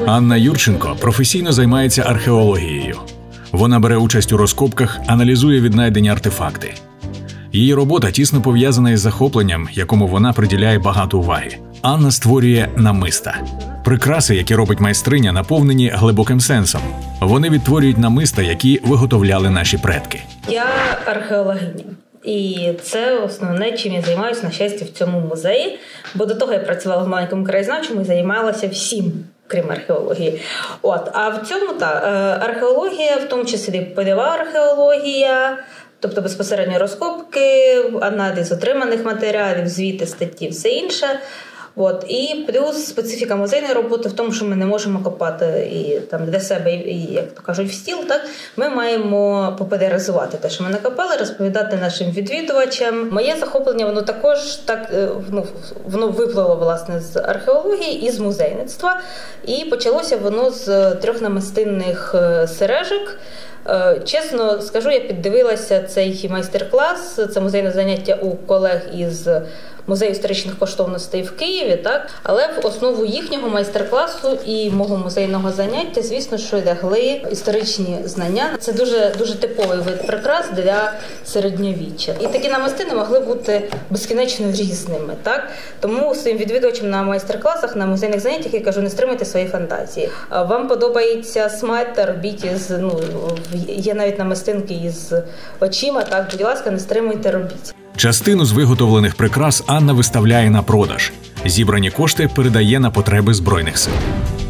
Анна Юрченко професійно займається археологією. Вона бере участь у розкопках, аналізує віднайдені артефакти. Її робота тісно пов'язана із захопленням, якому вона приділяє багато уваги. Анна створює намиста. Прикраси, які робить майстриня, наповнені глибоким сенсом. Вони відтворюють намиста, які виготовляли наші предки. Я археологиня. І це основне, чим я займаюся, на щастя, в цьому музеї. Бо до того я працювала в маленькому краєзнавчому і займалася всім, крім археології. А в цьому, археологія, в тому числі польова археологія, тобто безпосередньо розкопки, аналіз отриманих матеріалів, звіти, статті, все інше. І плюс специфіка музейної роботи в тому, що ми не можемо копати і там для себе, і, як то кажуть, в стіл. Так? Ми маємо популяризувати те, що ми накопали, розповідати нашим відвідувачам. Моє захоплення, воно також воно випливо, власне, з археології і з музейництва. І почалося воно з 3 намистинних сережок. Чесно скажу, я піддивилася цей майстер-клас, це музейне заняття у колег із Музею історичних коштовностей в Києві, так? Але в основу їхнього майстер-класу і мого музейного заняття, звісно, що лягли історичні знання. Це дуже типовий вид прикрас для середньовіччя. І такі намистини могли бути безкінечно різними, так? Тому своїм відвідувачам на майстер-класах, на музейних заняттях я кажу, не стримуйте свої фантазії. Вам подобається смальта, робіть є навіть намистинки із очима, так? Будь ласка, не стримуйте, робіть. Частину з виготовлених прикрас Анна виставляє на продаж. Зібрані кошти передає на потреби Збройних сил.